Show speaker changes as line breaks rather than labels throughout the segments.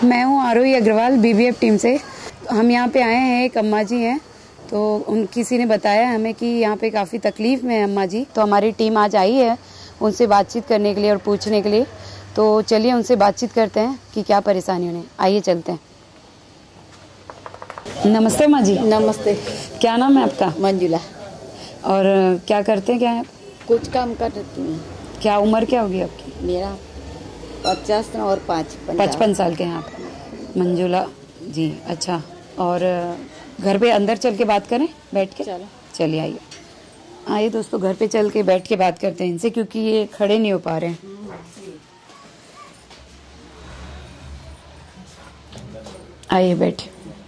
मैं हूँ आरोही Agarwal BBF team से। हम यहाँ पे आए हैं, एक अम्मा जी हैं, तो उन किसी ने बताया हमें कि यहाँ पे काफ़ी तकलीफ़ में है अम्मा जी। तो हमारी टीम आज आई है उनसे बातचीत करने के लिए और पूछने के लिए। तो चलिए उनसे बातचीत करते हैं कि क्या परेशानी उन्हें। आइए चलते हैं। नमस्ते अम्मा जी।
नमस्ते।
क्या नाम है आपका?
मंजुला।
और क्या करते हैं? क्या
कुछ काम करती हूँ।
क्या उम्र क्या होगी आपकी?
मेरा 50 और
55 साल के हैं आप, मंजुला जी। अच्छा, और घर पे अंदर चल के बात करें बैठ के?
चलो
चलिए आइए। आइए दोस्तों, घर पे चल के बैठ के बात करते हैं इनसे, क्योंकि ये खड़े नहीं हो पा रहे हैं। आइए बैठे।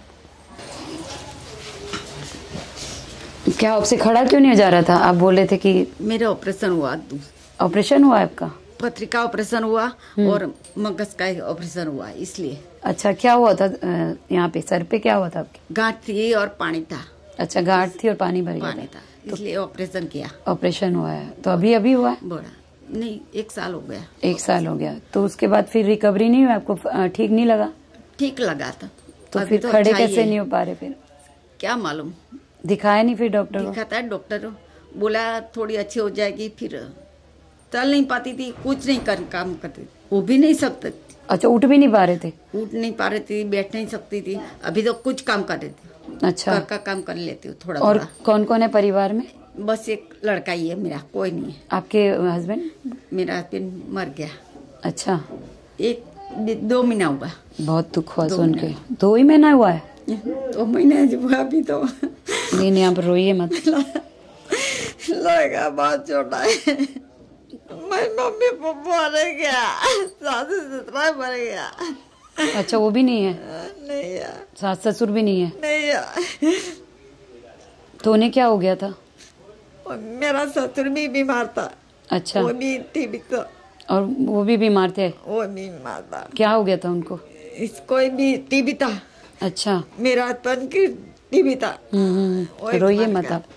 क्या आपसे खड़ा क्यों नहीं हो जा रहा था? आप बोल रहे थे कि
मेरा ऑपरेशन हुआ।
ऑपरेशन हुआ है आपका?
पत्रिका ऑपरेशन हुआ और मगज का ऑपरेशन हुआ, इसलिए।
अच्छा, क्या हुआ था यहाँ पे? सर पे क्या हुआ था आपके?
गांठ थी और पानी था।
अच्छा, गांठ थी और पानी भर गया
था, इसलिए ऑपरेशन किया।
ऑपरेशन हुआ है तो अभी हुआ है?
बड़ा नहीं, 1 साल हो गया।
1 साल हो गया। तो उसके बाद फिर रिकवरी नहीं हुई आपको? ठीक नहीं लगा?
ठीक लगा था।
तो फिर खड़े कैसे नहीं हो पा रहे? फिर क्या
मालूम,
दिखाया नहीं फिर डॉक्टर को?
दिखाता है, डॉक्टर बोला थोड़ी अच्छी हो जाएगी। फिर चल नहीं पाती थी, कुछ नहीं कर काम करती, वो भी नहीं सकती।
अच्छा, उठ भी नहीं पा रहे थे?
उठ नहीं पा रही थी, बैठ नहीं सकती थी। अभी तो कुछ काम कर रही थी।
अच्छा,
घर का काम कर लेती हूँ थोड़ा।
और कौन कौन है परिवार में?
बस एक लड़का ही है मेरा, कोई नहीं है।
आपके हस्बैंड?
मेरा हस्बैंड मर गया।
अच्छा,
2 महीना हुआ।
बहुत दुख हुआ सुन के। 2 ही महीना हुआ है?
2 महीने हुआ अभी तो।
नहीं, आप रोइए मत।
लड़का बहुत छोटा है। मैं मम्मी पापा मर गया, सास ससुर मर गया।
अच्छा, वो भी नहीं है?
नहीं है।
सास ससुर भी नहीं है?
नहीं है।
तो उन्हें क्या हो गया था?
मेरा ससुर भी बीमार था।
अच्छा,
वो भी टीबी था।
और वो भी बीमार थे?
वो भी बीमार था।
क्या हो गया था उनको?
इसको भी टीबी था।
अच्छा,
मेरा हस्बैंड की टीबी था।
रोइए मत आप।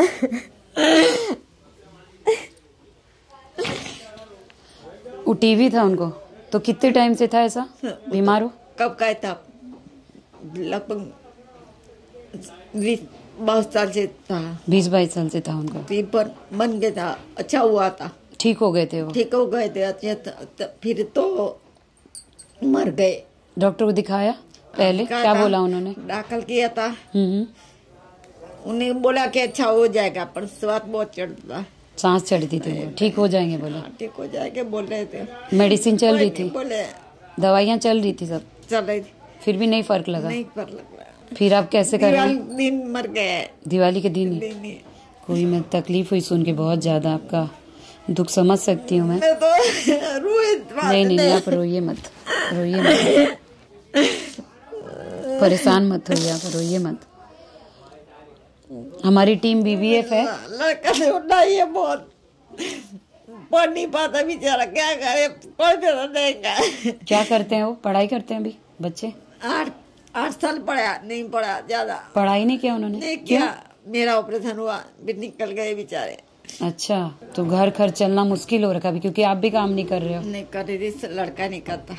वो टीवी था उनको? तो कितने टाइम से था ऐसा बीमार हो?
कब का था? लगभग 20-22 साल से था।
20-22 साल से था उनको?
पर बन गया था, अच्छा हुआ था।
ठीक हो गए थे वो?
ठीक हो गए थे, अच्छे। फिर तो मर गए।
डॉक्टर को दिखाया पहले? क्या बोला उन्होंने?
दाखिल किया था। उन्हें बोला कि अच्छा हो जाएगा, पर स्वाद बहुत चढ़ता,
सांस चढ़ती थी। ठीक हो जाएंगे बोले?
ठीक हो जाएंगे बोल रहे थे।
मेडिसिन चल रही थी?
बोले
दवाइयाँ चल रही थी, सब
चल रही थी।
फिर भी नहीं फर्क लगा?
नहीं फर्क लगा।
फिर आप कैसे कर रहे?
दिन मर गए।
दिवाली के दिन ही? कोई मैं तकलीफ हुई सुन के, बहुत ज्यादा आपका दुख समझ सकती हूँ मैं।
तो
नहीं, आप रोइए मत, रोइए मत, परेशान मत होइए आप, रोइए मत। हमारी टीम बीबीएफ है।
लड़का से उठा ही है, बहुत पढ़ नहीं पाता बेचारा, क्या करे, कोई पैसा देगा।
क्या करते हैं वो? पढ़ाई करते हैं अभी बच्चे?
8 साल पढ़ा, नहीं पढ़ा ज्यादा।
पढ़ाई नहीं किया उन्होंने?
नहीं किया। मेरा ऑपरेशन हुआ, फिर निकल गए बेचारे।
अच्छा, तो घर खर्च चलना मुश्किल हो रखा है क्योंकि आप भी काम नहीं कर रहे हो?
नहीं कर रही, लड़का नहीं करता।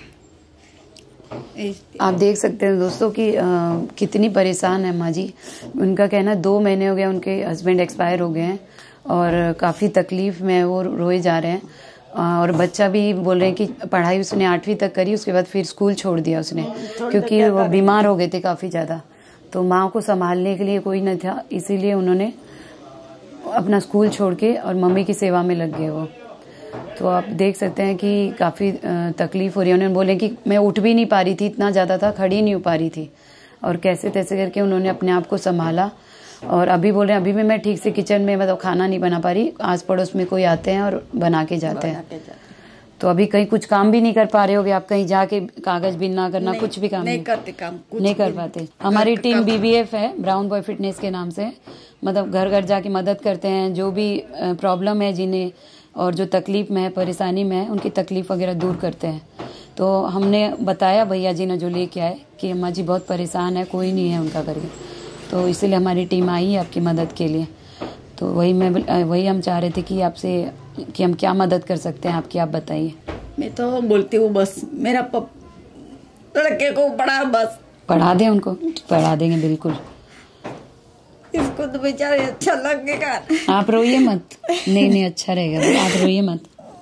आप देख सकते हैं दोस्तों कि कितनी परेशान है माँ जी। उनका कहना 2 महीने हो गए, उनके हस्बैंड एक्सपायर हो गए हैं और काफ़ी तकलीफ में वो रोए जा रहे हैं। और बच्चा भी बोल रहे हैं कि पढ़ाई उसने 8वीं तक करी, उसके बाद फिर स्कूल छोड़ दिया उसने, क्योंकि वो बीमार हो गए थे काफ़ी ज़्यादा। तो माँ को संभालने के लिए कोई न था, इसीलिए उन्होंने अपना स्कूल छोड़ के और मम्मी की सेवा में लग गए वो। तो आप देख सकते हैं कि काफ़ी तकलीफ हो रही है। उन्होंने बोले कि मैं उठ भी नहीं पा रही थी, इतना ज़्यादा था, खड़ी नहीं हो पा रही थी, और कैसे तैसे करके उन्होंने अपने आप को संभाला। और अभी बोल रहे हैं अभी भी मैं ठीक से किचन में मतलब खाना नहीं बना पा रही, आस पड़ोस में कोई आते हैं और बना के जाते हैं। तो अभी कहीं कुछ काम भी नहीं कर पा रहे होगे आप? कहीं जाके कागज बिनना करना, कुछ भी काम
नहीं करते, काम
नहीं कर पाते। हमारी टीम बीबीएफ है, ब्राउन बॉय फिटनेस के नाम से, मतलब घर घर जाके मदद करते हैं। जो भी प्रॉब्लम है जिन्हें और जो तकलीफ में है, परेशानी में है, उनकी तकलीफ वगैरह दूर करते हैं। तो हमने बताया भैया जी ने जो लेके आए कि अम्मा जी बहुत परेशान है, कोई नहीं है उनका करके, तो इसीलिए हमारी टीम आई है आपकी मदद के लिए। तो वही हम चाह रहे थे कि आपसे कि हम क्या मदद कर सकते हैं आपकी, आप बताइए।
मैं तो बोलती हूँ बस मेरा लड़के को पढ़ा बस।
पढ़ा दें उनको, पढ़ा देंगे बिल्कुल।
इसको तो बेचारे अच्छा लगेगा।
आप रोइए मत, नहीं नहीं अच्छा रहेगा, आप रोइए मत।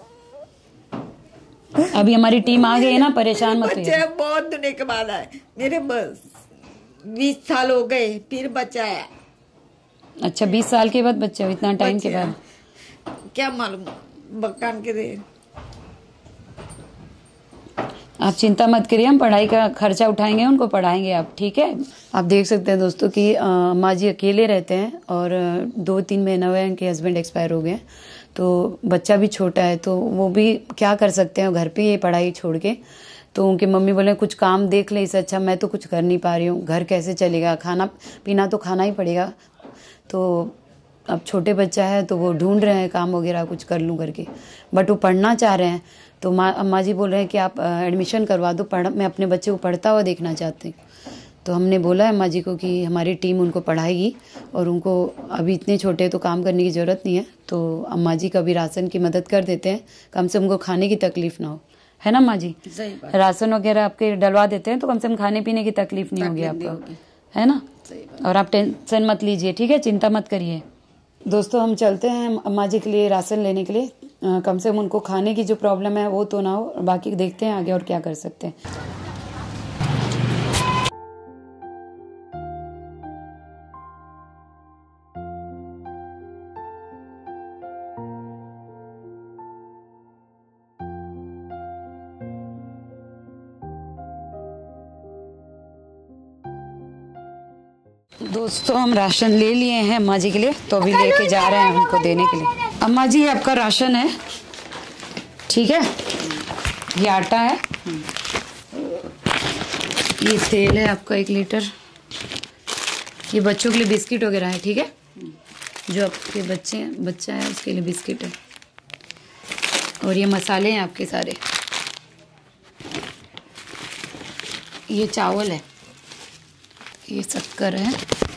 अभी हमारी टीम आ गई है ना, परेशान मत होइए।
बच्चे बहुत दुनिया के बाद आए, मेरे बस 20 साल हो गए फिर बच्चा है।
अच्छा 20 साल के बाद बच्चा, इतना टाइम के बाद
क्या मालूम बकान के दे।
आप चिंता मत करिए, हम पढ़ाई का खर्चा उठाएंगे, उनको पढ़ाएंगे आप, ठीक है। आप देख सकते हैं दोस्तों कि अम्मा जी अकेले रहते हैं और 2-3 महीना हुए उनके हस्बैंड एक्सपायर हो गए, तो बच्चा भी छोटा है, तो वो भी क्या कर सकते हैं घर पे ये पढ़ाई छोड़ के। तो उनके मम्मी बोले कुछ काम देख ले, इससे अच्छा मैं तो कुछ कर नहीं पा रही हूँ, घर कैसे चलेगा, खाना पीना तो खाना ही पड़ेगा। तो अब छोटे बच्चा है तो वो ढूंढ रहे हैं काम वगैरह कुछ कर लूँ करके, बट वो पढ़ना चाह रहे हैं। तो अम्मा जी बोल रहे हैं कि आप एडमिशन करवा दो, मैं अपने बच्चे को पढ़ता हुआ देखना चाहती हूँ। तो हमने बोला अम्मा जी को कि हमारी टीम उनको पढ़ाएगी और उनको अभी इतने छोटे तो काम करने की ज़रूरत नहीं है, तो अम्मा जी का भी राशन की मदद कर देते हैं, कम से उनको खाने की तकलीफ ना हो, है ना अम्मा जी।
सही बात।
राशन वगैरह आपके डलवा देते हैं तो कम से कम खाने पीने की तकलीफ नहीं होगी आपको, है ना। और आप टेंशन मत लीजिए, ठीक है, चिंता मत करिए। दोस्तों हम चलते हैं अम्मा जी के लिए राशन लेने के लिए, कम से कम उनको खाने की जो प्रॉब्लम है वो तो ना हो, बाकी देखते हैं आगे और क्या कर सकते हैं। दोस्तों हम राशन ले लिए हैं अम्मा जी के लिए, तो अभी लेके जा रहे हैं उनको देने के लिए। अम्मा जी ये आपका राशन है, ठीक है, ये आटा है, ये तेल है आपका 1 लीटर, ये बच्चों के लिए बिस्किट वगैरह है, ठीक है, जो आपके बच्चा है उसके लिए बिस्किट है, और ये मसाले हैं आपके सारे, ये चावल है, ये शक्कर है,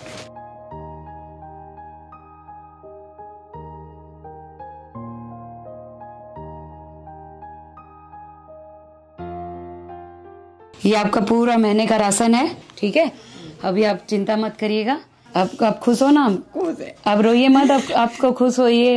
ये आपका पूरा महीने का राशन है, ठीक है। अभी आप चिंता मत करिएगा, आप खुश हो ना, आप रोइए मत, आपको खुश होइए,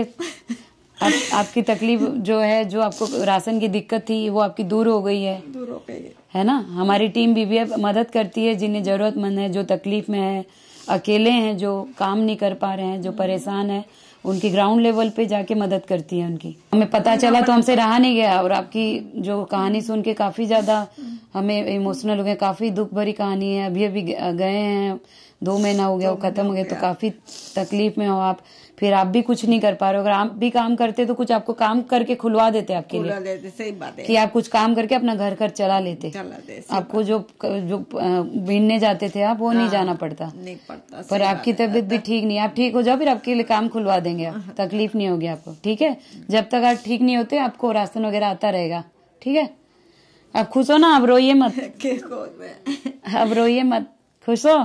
आपकी तकलीफ जो है, जो आपको राशन की दिक्कत थी वो आपकी दूर हो गई है ना। हमारी टीम BBF मदद करती है, जिन्हें जरूरतमंद है, जो तकलीफ में है, अकेले हैं, जो काम नहीं कर पा रहे हैं, जो परेशान है, उनकी ग्राउंड लेवल पे जाके मदद करती है उनकी। हमें पता चला तो हमसे रहा नहीं गया, और आपकी जो कहानी सुन के काफी ज्यादा हमें इमोशनल हो गए, काफी दुख भरी कहानी है। अभी अभी गए हैं, 2 महीना हो गया, वो खत्म हो गया, तो काफी तकलीफ में हो आप, फिर आप भी कुछ नहीं कर पा रहे हो। अगर आप भी काम करते तो कुछ आपको काम करके खुलवा देते आपके लिए,
सही बात है,
कि आप कुछ काम करके अपना घर चला लेते। आपको जो बीनने जाते थे आप, वो नहीं जाना पड़ता, पर आपकी तबीयत भी ठीक नहीं, आप ठीक हो जाओ फिर आपके लिए काम खुलवा देंगे, आप तकलीफ नहीं होगी आपको, ठीक है। जब तक आप ठीक नहीं होते आपको राशन वगैरह आता रहेगा, ठीक है। आप खुश हो ना, आप रोइए मत, अब रोइए मत, खुश हो।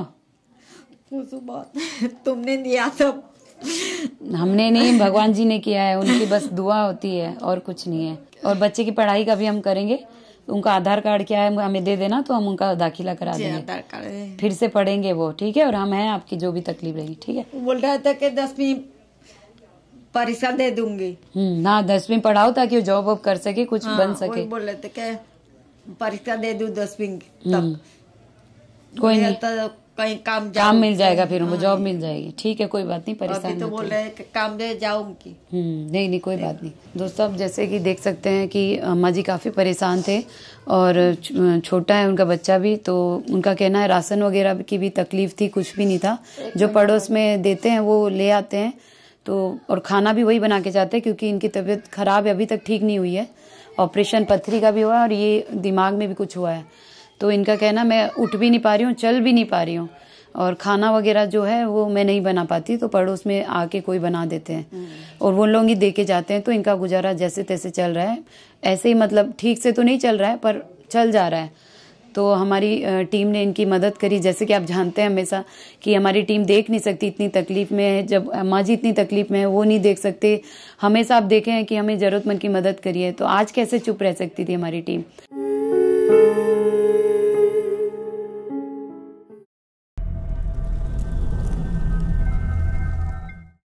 बहुत तुमने दिया सब,
हमने नहीं, भगवान जी ने किया है, उनकी बस दुआ होती है और कुछ नहीं है। और बच्चे की पढ़ाई का भी हम करेंगे, उनका आधार कार्ड क्या है हमें दे देना, तो हम उनका दाखिला करा देंगे, फिर से पढ़ेंगे वो, ठीक है। और हम हैं आपकी जो भी तकलीफ रहेगी, ठीक है।
बोल रहा था कि 10वीं परीक्षा दे दूंगी,
हाँ 10वीं पढ़ाओ ताकि वो जॉब वॉब कर सके, कुछ बन सके।
बोल रहे थे कि परीक्षा दे दूं 10वीं तक,
कोई नहीं,
तो कहीं
काम मिल जाएगा, फिर उनको जॉब मिल जाएगी, ठीक है, कोई बात नहीं, परेशान
तो बोल रहे हैं कि काम दे जाऊंगी।
नहीं कोई बात नहीं। दोस्तों अब जैसे कि देख सकते हैं कि अम्मा जी काफ़ी परेशान थे, और छोटा है उनका बच्चा भी, तो उनका कहना है राशन वगैरह की भी तकलीफ थी, कुछ भी नहीं था, जो पड़ोस में देते हैं वो ले आते हैं, तो और खाना भी वही बना के जाते हैं, क्योंकि इनकी तबीयत खराब है, अभी तक ठीक नहीं हुई है, ऑपरेशन पथरी का भी हुआ है और ये दिमाग में भी कुछ हुआ है। तो इनका कहना मैं उठ भी नहीं पा रही हूँ, चल भी नहीं पा रही हूँ, और खाना वगैरह जो है वो मैं नहीं बना पाती, तो पड़ोस में आके कोई बना देते हैं और वो लोग ही दे के जाते हैं। तो इनका गुजारा जैसे तैसे चल रहा है, ऐसे ही, मतलब ठीक से तो नहीं चल रहा है पर चल जा रहा है। तो हमारी टीम ने इनकी मदद करी, जैसे कि आप जानते हैं हमेशा कि हमारी टीम देख नहीं सकती इतनी तकलीफ में है, जब अम्मा जी इतनी तकलीफ में है वो नहीं देख सकते, हमेशा आप देखे हैं कि हमें जरूरतमंद की मदद करी है, तो आज कैसे चुप रह सकती थी हमारी टीम।